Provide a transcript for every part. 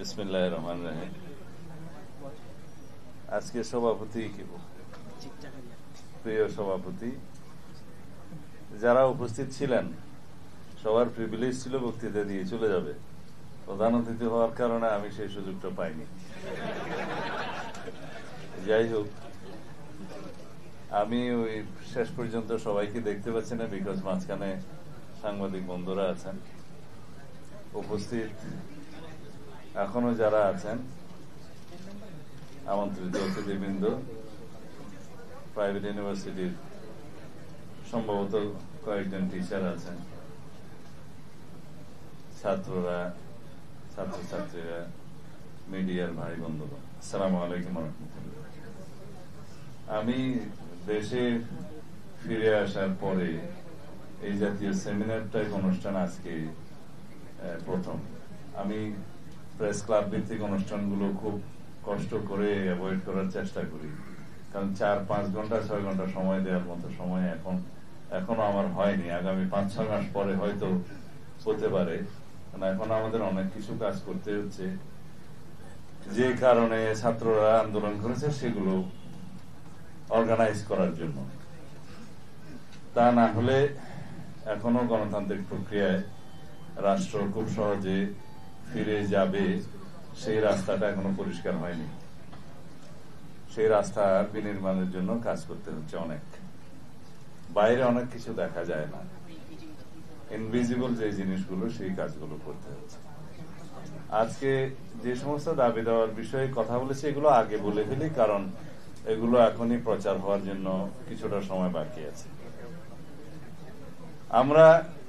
বিসমিল্লাহির রহমানির রহিম। আজকে সভাপতি প্রিয় সভাপতি, যারা উপস্থিত ছিলেন সবার প্রিভিলেজ ছিল বক্তৃতা দিয়ে চলে যাবে। প্রধান অতিথি হওয়ার কারণে আমি সেই সুযোগটা পাইনি। যাই হোক, আমি ওই শেষ পর্যন্ত সবাইকে দেখতে পাচ্ছি না, বিকজ মাঝখানে সাংবাদিক বন্ধুরা আছেন উপস্থিত। এখনো যারা আছেন আমন্ত্রিত অতিথিবৃন্দ, প্রাইভেট ইউনিভার্সিটির সম্ভবত কয়েকজন টিচার আছেন, ছাত্ররা, ছাত্রছাত্রীরা, মিডিয়ার ভাই বন্ধুগণ, আসসালামু আলাইকুম ওয়া রাহমাতুল্লাহ। আমি দেশে ফিরে আসার পরে এই জাতীয় সেমিনার টাইপ অনুষ্ঠান আজকে প্রথম। আমি প্রেস ক্লাব ভিত্তিক অনুষ্ঠানগুলো খুব কষ্ট করে অ্যাভয়েড করার চেষ্টা করি, কারণ 4-5 ঘন্টা 6 ঘন্টা সময় দেওয়ার মতো সময় এখনো আমার হয়নি। আগামী 5-6 মাস পরে হয়তো হতে পারে, কারণ এখন আমাদের অনেক কিছু কাজ করতে হচ্ছে, যে কারণে ছাত্ররা আন্দোলন করেছে সেগুলো অর্গানাইজ করার জন্য। তা না হলে এখনো গণতান্ত্রিক প্রক্রিয়ায় রাষ্ট্র খুব সহজে ফিরে যাবে সেই রাস্তাটা এখনো পরিষ্কার হয়নি। সেই রাস্তা বিনির্মাণের জন্য কাজ করতে হচ্ছে। অনেক বাইরে অনেক কিছু দেখা যায় না, ইনভিজিবল যে জিনিসগুলো, সেই কাজগুলো করতে হচ্ছে। আজকে যে সমস্ত দাবি দেওয়ার বিষয়ে কথা বলেছি এগুলো আগে বলে ফেলি, কারণ এগুলো এখনই প্রচার হওয়ার জন্য কিছুটা সময় বাকি আছে। আমরা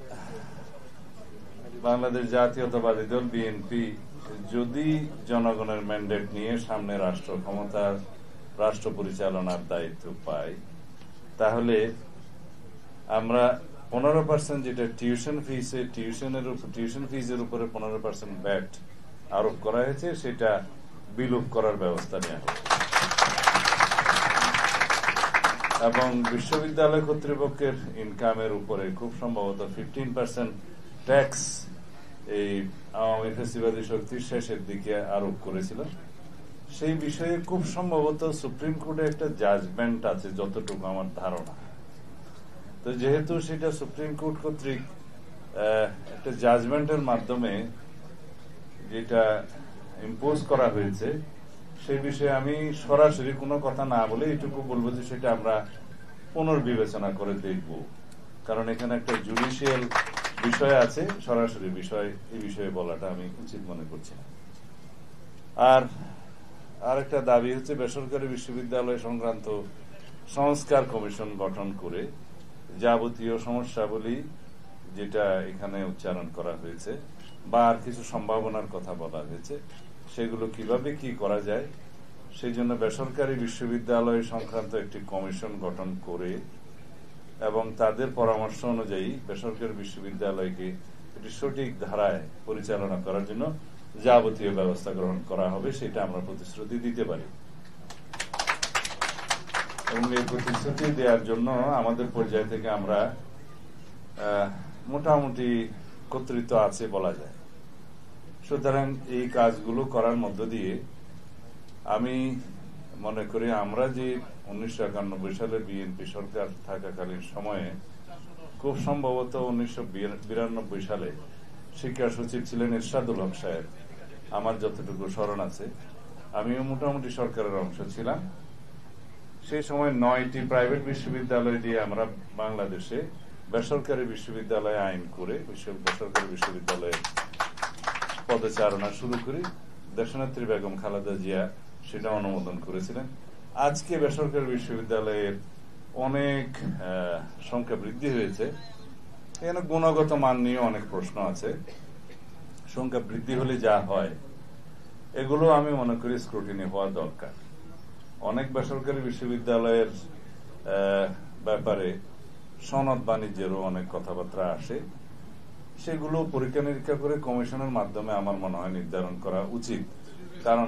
বাংলাদেশ জাতীয়তাবাদী দল বিএনপি যদি জনগণের ম্যান্ডেট নিয়ে সামনে রাষ্ট্র ক্ষমতার, রাষ্ট্র পরিচালনার দায়িত্ব পাই, তাহলে আমরা 15% যেটা টিউশন ফিজের উপরে 15% ভ্যাট আরোপ করা হয়েছে, সেটা বিলুপ করার ব্যবস্থা নেওয়া হবে। এবং বিশ্ববিদ্যালয় কর্তৃপক্ষের ইনকামের উপরে খুব সম্ভবত 15% ট্যাক্স এই আওয়ামী ফ্যাসিবাদী শক্তির শেষের দিকে আরোপ করেছিল। সেই বিষয়ে খুব সম্ভবত সুপ্রিম কোর্টে একটা জাজমেন্ট আছে, যতটুকু আমার ধারণা। তো যেহেতু সেটা সুপ্রিম কোর্ট কর্তৃক একটা জাজমেন্টের মাধ্যমে যেটা ইম্পোজ করা হয়েছে, সেই বিষয়ে আমি সরাসরি কোনো কথা না বলে এটুকু বলবো যে সেটা আমরা পুনর্বিবেচনা করে দেখব, কারণ এখানে একটা জুডিশিয়াল বিষয় আছে, সরাসরি এই বিষয়ে বলাটা আমি উচিত মনে করছি না। আর একটা দাবি হচ্ছে বেসরকারি বিশ্ববিদ্যালয় সংক্রান্ত সংস্কার কমিশন গঠন করে যাবতীয় সমস্যাবলী যেটা এখানে উচ্চারণ করা হয়েছে বা আর কিছু সম্ভাবনার কথা বলা হয়েছে, সেগুলো কিভাবে কি করা যায় সেই জন্য বেসরকারি বিশ্ববিদ্যালয় সংক্রান্ত একটি কমিশন গঠন করে এবং তাদের পরামর্শ অনুযায়ী বেসরকারি বিশ্ববিদ্যালয়কে একটি সঠিক ধারায় পরিচালনা করার জন্য যাবতীয় ব্যবস্থা গ্রহণ করা হবে, সেটা আমরা প্রতিশ্রুতি দিতে পারি। এবং এই প্রতিশ্রুতি দেওয়ার জন্য আমাদের পর্যায় থেকে আমরা মোটামুটি কর্তৃত্ব আছে বলা যায়। সুতরাং এই কাজগুলো করার মধ্য দিয়ে আমি মনে করি আমরা যে 1991 সালে বিএনপি সরকার থাকাকালীন সময়ে খুব সম্ভবত 1992 সালে শিক্ষা সচিব ছিলেন এরশাদুল হক সাহেব, আমার যতটুকু স্মরণ আছে। আমিও মোটামুটি সরকারের অংশ ছিলাম। সেই সময় 9টি প্রাইভেট বিশ্ববিদ্যালয় দিয়ে আমরা বাংলাদেশে বেসরকারি বিশ্ববিদ্যালয় আইন করে বেসরকারি বিশ্ববিদ্যালয়ে পদচারণা শুরু করি। দেশনেত্রী বেগম খালেদা জিয়া সেটা অনুমোদন করেছিলেন। আজকে বেসরকারি বিশ্ববিদ্যালয়ের অনেক সংখ্যা বৃদ্ধি হয়েছে। এখানে গুণগত মান নিয়ে অনেক প্রশ্ন আছে। সংখ্যা বৃদ্ধি হলে যা হয়, এগুলো আমি মনে করি স্ক্রুটিনি হওয়া দরকার। অনেক বেসরকারি বিশ্ববিদ্যালয়ের ব্যাপারে সনদ বাণিজ্যেরও অনেক কথাবার্তা আসে, সেগুলো পরীক্ষা নিরীক্ষা করে কমিশনের মাধ্যমে আমার মনে হয় নির্ধারণ করা উচিত। কারণ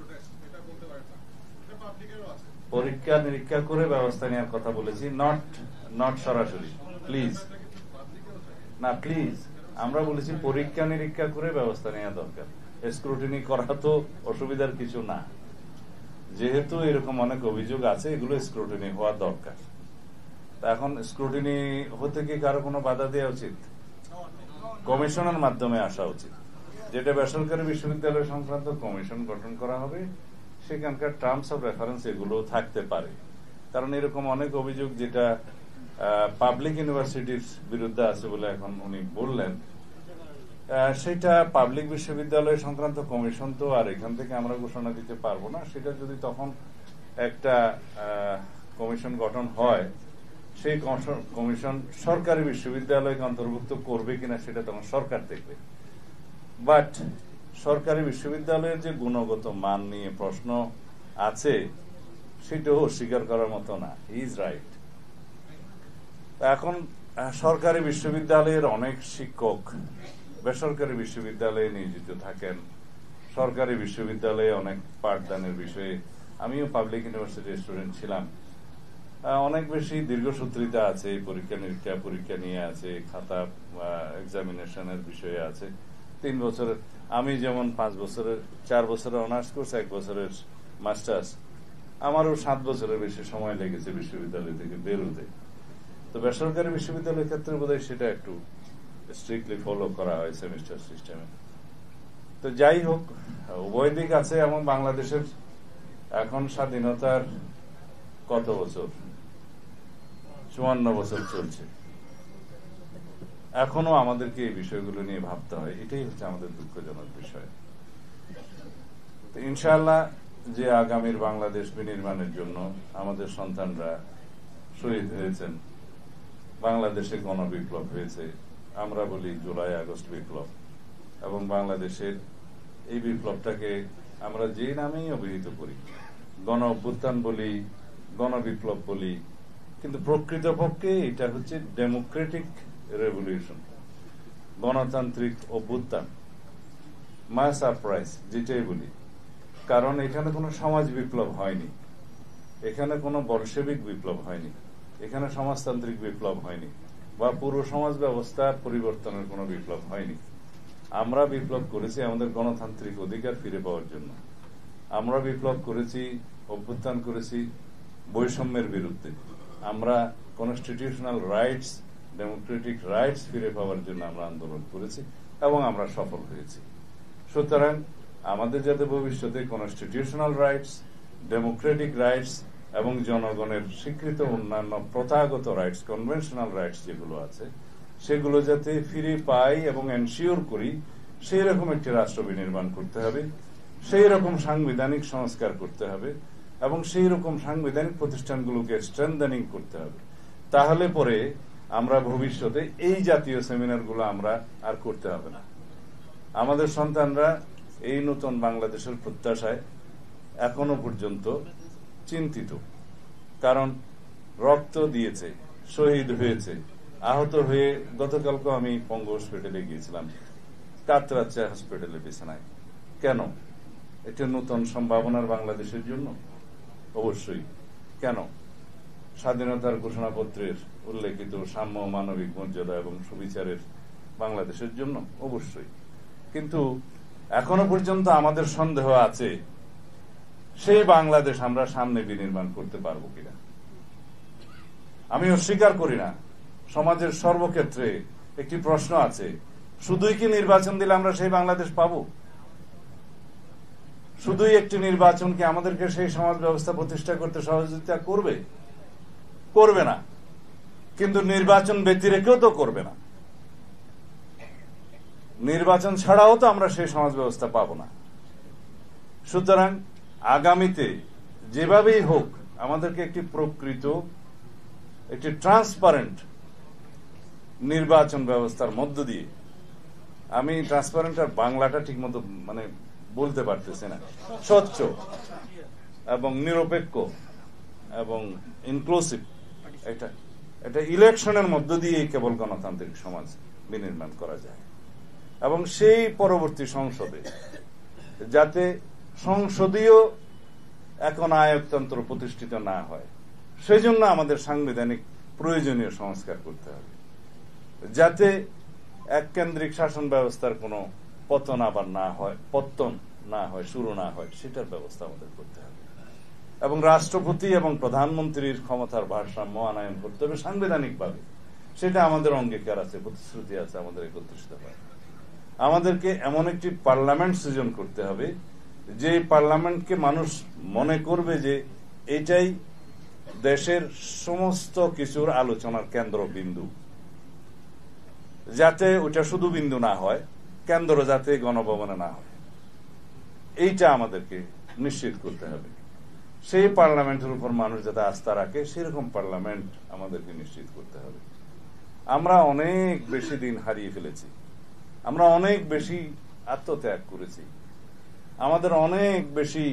পরীক্ষা নিরীক্ষা করে ব্যবস্থা নেওয়ার কথা বলেছি, নট সরাসরি। প্লিজ না, প্লিজ আমরা বলেছি পরীক্ষা নিরীক্ষা করে ব্যবস্থা নেওয়া দরকার। স্ক্রুটিনি করা তো অসুবিধার কিছু না, যেহেতু এরকম অনেক অভিযোগ আছে, এগুলো স্ক্রুটিনি হওয়া দরকার। এখন স্ক্রুটিনি হতে কি কারো কোনো বাধা দেওয়া উচিত? কমিশনের মাধ্যমে আসা উচিত, যেটা বেসরকারি বিশ্ববিদ্যালয় সংক্রান্ত কমিশন গঠন করা হবে, সেখানকার টার্মস অফ রেফারেন্স এগুলো থাকতে পারে। কারণ এরকম অনেক অভিযোগ যেটা পাবলিক ইউনিভার্সিটির বিরুদ্ধে আছে বলে এখন উনি বললেন, সেটা পাবলিক বিশ্ববিদ্যালয় সংক্রান্ত কমিশন তো আর এখান থেকে আমরা ঘোষণা দিতে পারবো না। সেটা যদি তখন একটা কমিশন গঠন হয়, সেই কমিশন সরকারি বিশ্ববিদ্যালয়কে অন্তর্ভুক্ত করবে কিনা সেটা তখন সরকার দেখবে। বাট সরকারি বিশ্ববিদ্যালয়ের যে গুণগত মান নিয়ে প্রশ্ন আছে, সেটাও অস্বীকার করার মতো না। Is right. এখন সরকারি বিশ্ববিদ্যালয়ের অনেক শিক্ষক বেসরকারি বিশ্ববিদ্যালয়ে নিয়োজিত থাকেন। সরকারি বিশ্ববিদ্যালয়ে অনেক পাঠদানের বিষয়ে, আমিও পাবলিক ইউনিভার্সিটির স্টুডেন্ট ছিলাম, অনেক বেশি দীর্ঘসূত্রিতা আছে, পরীক্ষা নিরীক্ষা পরীক্ষা নিয়ে আছে, খাতা এক্সামিনেশনের বিষয়ে আছে। 3 বছরের, আমি যেমন 5 বছরের 4 বছরের অনার্স কোর্স, 1 বছরের মাস্টার্স, আমারও 7 বছরের বেশি সময় লেগেছে বিশ্ববিদ্যালয় থেকে বেরোতে। তো বেসরকারি বিশ্ববিদ্যালয়ের ক্ষেত্রে বোধহয় সেটা একটু স্ট্রিক্টলি ফলো করা হয় সেমিস্টার সিস্টেমে। তো যাই হোক, উভয় দিক আছে। এবং বাংলাদেশের এখন স্বাধীনতার কত বছর? 54 বছর চলছে। এখনো আমাদেরকে এই বিষয়গুলো নিয়ে ভাবতে হয়, এটাই হচ্ছে আমাদের দুঃখজনক বিষয়। তো ইনশাআল্লাহ যে আগামীর বাংলাদেশ বিনির্মাণের জন্য আমাদের সন্তানরা শহীদ হয়েছেন, বাংলাদেশে গণবিপ্লব হয়েছে, আমরা বলি জুলাই আগস্ট বিপ্লব, এবং বাংলাদেশের এই বিপ্লবটাকে আমরা যে নামেই অভিহিত করি, গণ অভ্যুত্থান বলি, গণবিপ্লব বলি, কিন্তু প্রকৃতপক্ষে এটা হচ্ছে ডেমোক্রেটিক রেভলিউশন, গণতান্ত্রিক অভ্যুত্থান, মাস আপরাইজ যেটাই বলি। কারণ এখানে কোনো সমাজ বিপ্লব হয়নি, এখানে কোনো বলশেবিক বিপ্লব হয়নি, এখানে সমাজতান্ত্রিক বিপ্লব হয়নি, বা পুরো সমাজ ব্যবস্থা পরিবর্তনের কোনো বিপ্লব হয়নি। আমরা বিপ্লব করেছি আমাদের গণতান্ত্রিক অধিকার ফিরে পাওয়ার জন্য। আমরা বিপ্লব করেছি, অভ্যুত্থান করেছি বৈষম্যের বিরুদ্ধে। আমরা কনস্টিটিউশনাল রাইটস, ডেমোক্রেটিক রাইটস ফিরে পাওয়ার জন্য আমরা আন্দোলন করেছি, এবং আমরা সফল হয়েছি। সুতরাং আমাদের যাতে ভবিষ্যতে কনস্টিটিউশনাল রাইটস, ডেমোক্রেটিক রাইটস এবং জনগণের স্বীকৃত অন্যান্য প্রথাগত রাইটস, কনভেনশনাল রাইটস যেগুলো আছে, সেগুলো যাতে ফিরে পাই এবং এনশিওর করি, সেই রকম একটি রাষ্ট্র বিনির্মাণ করতে হবে, সেই রকম সাংবিধানিক সংস্কার করতে হবে, এবং সেই রকম সাংবিধানিক প্রতিষ্ঠানগুলোকে স্ট্রেংথেনিং করতে হবে। তাহলে পরে আমরা ভবিষ্যতে এই জাতীয় সেমিনারগুলো আমরা আর করতে হবে না। আমাদের সন্তানরা এই নতুন বাংলাদেশের প্রত্যাশায় এখনো পর্যন্ত চিন্তিত, কারণ রক্ত দিয়েছে, শহীদ হয়েছে, আহত হয়ে। গতকালকে আমি পঙ্গু হসপিটালে গিয়েছিলাম, কাতরাচ্চা হসপিটালে বিছানায়। কেন? এটা নতুন সম্ভাবনার বাংলাদেশের জন্য? অবশ্যই। কেন? স্বাধীনতার ঘোষণাপত্রের উল্লেখিত সাম্য, মানবিক মর্যাদা এবং সুবিচারের বাংলাদেশের জন্য? অবশ্যই। কিন্তু এখনো পর্যন্ত আমাদের সন্দেহ আছে সেই বাংলাদেশ আমরা সামনে বিনির্মাণ করতে পারবো কিনা। আমি অস্বীকার করি না, সমাজের সর্বক্ষেত্রে একটি প্রশ্ন আছে, শুধুই কি নির্বাচন দিলে আমরা সেই বাংলাদেশ পাবো? শুধুই একটি নির্বাচন কি আমাদেরকে সেই সমাজ ব্যবস্থা প্রতিষ্ঠা করতে সহযোগিতা করবে? করবে না। কিন্তু নির্বাচন ব্যতিরেকেও তো করবে না। নির্বাচন ছাড়াও তো আমরা সেই সমাজ ব্যবস্থা পাবো না। সুতরাং আগামীতে যেভাবেই হোক আমাদেরকে একটি প্রকৃত, একটি ট্রান্সপারেন্ট নির্বাচন ব্যবস্থার মধ্য দিয়ে, আমি ট্রান্সপারেন্ট আর বাংলাটা ঠিক মতো বলতে পারতেছি না, স্বচ্ছ এবং নিরপেক্ষ এবং ইনক্লুসিভ একটা ইলেকশনের মধ্য দিয়ে কেবল গণতান্ত্রিক সমাজ বিনির্মাণ করা যায়। এবং সেই পরবর্তী সংসদে যাতে সংসদীয় এখন আয়কতন্ত্র প্রতিষ্ঠিত না হয়, সেজন্য আমাদের সাংবিধানিক প্রয়োজনীয় সংস্কার করতে হবে, যাতে এককেন্দ্রিক শাসন ব্যবস্থার কোনো পতন না হয় শুরু না হয়, সেটার ব্যবস্থা আমাদের করতে হবে। এবং রাষ্ট্রপতি এবং প্রধানমন্ত্রীর ক্ষমতার ভারসাম্য আনয়ন করতে হবে সাংবিধানিকভাবে। সেটা আমাদের অঙ্গীকার আছে, প্রতিশ্রুতি আছে, আমাদের একত্রিত হয়। আমাদেরকে এমন একটি পার্লামেন্ট সৃজন করতে হবে যে পার্লামেন্টকে মানুষ মনে করবে যে এটাই দেশের সমস্ত কিছুর আলোচনার কেন্দ্রবিন্দু, যাতে ওটা শুধু বিন্দু না হয়, কেন্দ্র যাতে গণভবনে না হয়, এইটা আমাদেরকে নিশ্চিত করতে হবে। সেই পার্লামেন্টের উপর মানুষ যাতে আস্থা রাখে, সেরকম পার্লামেন্ট আমাদেরকে নিশ্চিত করতে হবে। আমরা অনেক বেশি দিন হারিয়ে ফেলেছি, আমরা অনেক বেশি আত্মত্যাগ করেছি, আমাদের অনেক বেশি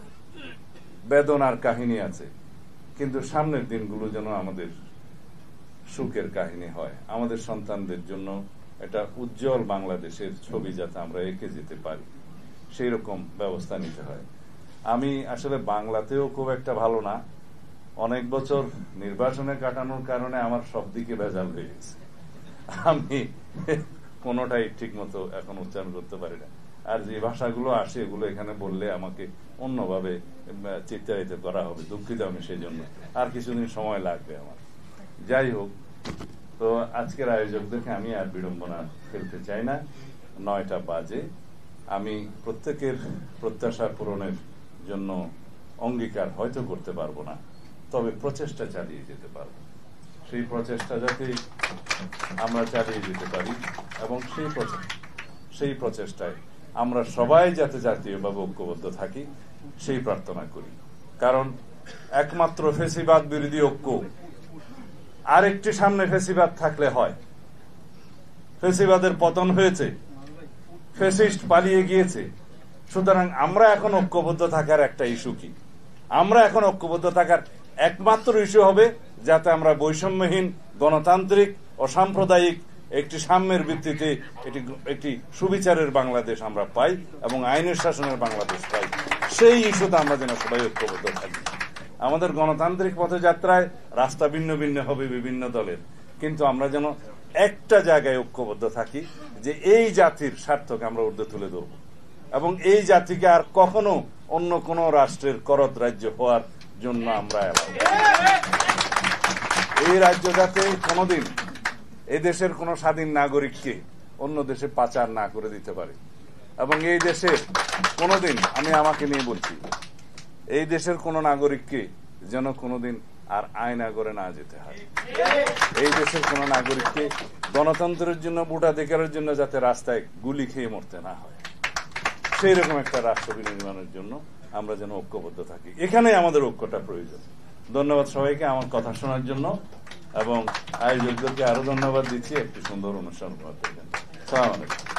বেদনার কাহিনী আছে, কিন্তু সামনের দিনগুলো যেন আমাদের সুখের কাহিনী হয়, আমাদের সন্তানদের জন্য এটা উজ্জ্বল বাংলাদেশের ছবি যাতে আমরা এঁকে যেতে পারি, সেই রকম ব্যবস্থা নিতে হয়। আমি আসলে বাংলাতেও খুব একটা ভালো না, অনেক বছর নির্বাচনে কাটানোর কারণে আমার সব দিকে ভেজাল হয়ে গেছে, আমি কোনোটাই ঠিক মতো এখন উচ্চারণ করতে পারি না। আর যে ভাষাগুলো আসে এগুলো এখানে বললে আমাকে অন্যভাবে চিত্রায়িত করা হবে, দুঃখিত আমি সেই জন্য, আর কিছুদিন সময় লাগবে আমার। যাই হোক, তো আজকের আয়োজকদেরকে আমি আর বিড়ম্বনা ফেলতে চাই না, 9টা বাজে। আমি প্রত্যেকের প্রত্যাশা পূরণের জন্য অঙ্গীকার হয়তো করতে পারবো না, তবে প্রচেষ্টা চালিয়ে যেতে পারবো। সেই প্রচেষ্টা যাতে আমরা চালিয়ে যেতে পারি এবং সেই প্রচেষ্টায় আমরা সবাই যাতে জাতীয়ভাবে ঐক্যবদ্ধ থাকি, সেই প্রার্থনা করি। কারণ একমাত্র ফ্যাসিবাদ বিরোধী ঐক্য, আরেকটি সামনে ফ্যাসিবাদ থাকলে হয়। ফ্যাসিবাদের পতন হয়েছে, ফ্যাসিস্ট পালিয়ে গিয়েছে, সুতরাং আমরা এখন ঐক্যবদ্ধ থাকার একটা ইস্যু কি? আমরা এখন ঐক্যবদ্ধ থাকার একমাত্র ইস্যু হবে যাতে আমরা বৈষম্যহীন, গণতান্ত্রিক ও সাম্প্রদায়িক একটি সাম্যের ভিত্তিতে একটি সুবিচারের বাংলাদেশ আমরা পাই এবং আইনের শাসনের বাংলাদেশ পাই। সেই ইস্যুতে আমরা যেন সবাই ঐক্যবদ্ধ থাকি। আমাদের গণতান্ত্রিক পথযাত্রায় রাস্তা ভিন্ন ভিন্ন হবে বিভিন্ন দলের, কিন্তু আমরা যেন একটা জায়গায় ঐক্যবদ্ধ থাকি যে এই জাতির স্বার্থকে আমরা ঊর্ধ্বে তুলে ধরব এবং এই জাতিকে আর কখনো অন্য কোন রাষ্ট্রের করত রাজ্য হওয়ার জন্য আমরা এই রাজ্য যাতে কোনোদিন এই দেশের কোন স্বাধীন নাগরিককে অন্য দেশে পাচার না করে দিতে পারে এবং এই দেশের কোনোদিন, আমি আমাকে নিয়ে বলছি, এই দেশের কোন নাগরিককে যেন কোনোদিন আর আয়নাগরে না যেতে হয়। এই দেশের কোন নাগরিককে গণতন্ত্রের জন্য, ভোটাধিকারের জন্য যাতে রাস্তায় গুলি খেয়ে মরতে না হয়, সেই রকম একটা রাষ্ট্র বিনির্মাণের জন্য আমরা যেন ঐক্যবদ্ধ থাকি। এখানে আমাদের ঐক্যটা প্রয়োজন। ধন্যবাদ সবাইকে আমার কথা শোনার জন্য এবং আয়োজকদেরকে আরো ধন্যবাদ দিচ্ছি একটি সুন্দর অনুষ্ঠান করার জন্য। আসসালামু আলাইকুম।